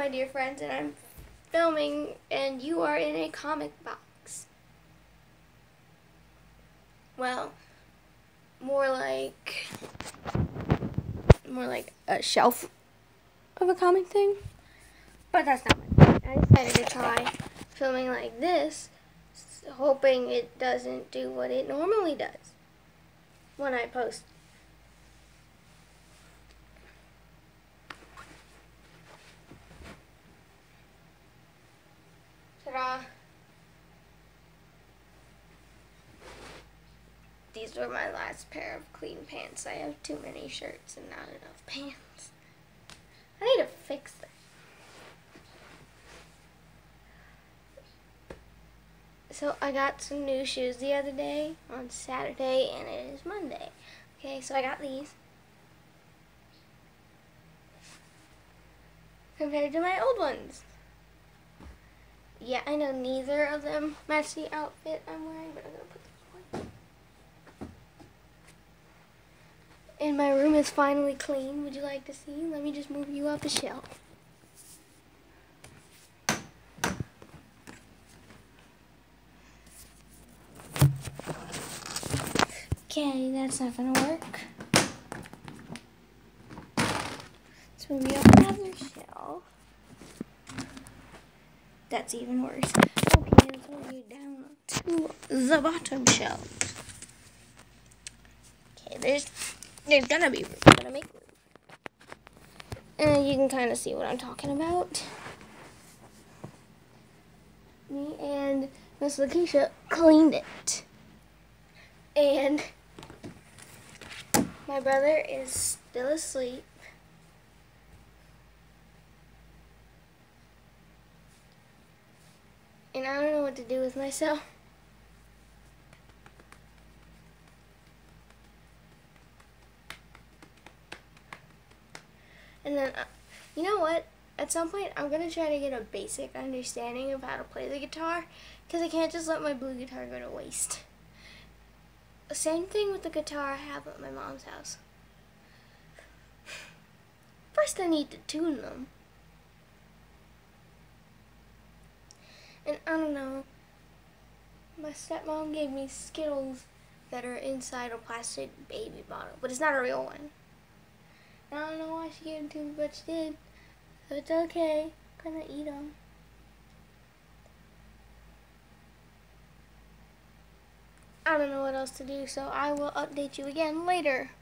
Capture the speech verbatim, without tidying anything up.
my dear friends, and I'm filming, and you are in a comic box. Well, more like, more like a shelf of a comic thing. But that's not my point. I decided to try filming like this, hoping it doesn't do what it normally does when I post. Ta-da! These were my last pair of clean pants. I have too many shirts and not enough pants. I need to fix that. So I got some new shoes the other day on Saturday, and it is Monday. Okay, so I got these. Compared to my old ones. Yeah, I know neither of them match the outfit I'm wearing, but I'm gonna put them on. And my room is finally clean. Would you like to see? Let me just move you up a shelf. Okay, that's not gonna work. Let's move you up another shelf. That's even worse. Okay, let's move you down to the bottom shelf. Okay, there's there's gonna be room. I'm gonna make room. And you can kind of see what I'm talking about. Me and Miss Lakeisha cleaned it. And my brother is still asleep. And I don't know what to do with myself. And then, uh, you know what? At some point, I'm going to try to get a basic understanding of how to play the guitar, because I can't just let my blue guitar go to waste. Same thing with the guitar I have at my mom's house. First, I need to tune them. And I don't know, my stepmom gave me Skittles that are inside a plastic baby bottle, but it's not a real one. And I don't know why she gave them to me, but she did. So it's okay, I'm gonna eat them. I don't know what else to do, so I will update you again later.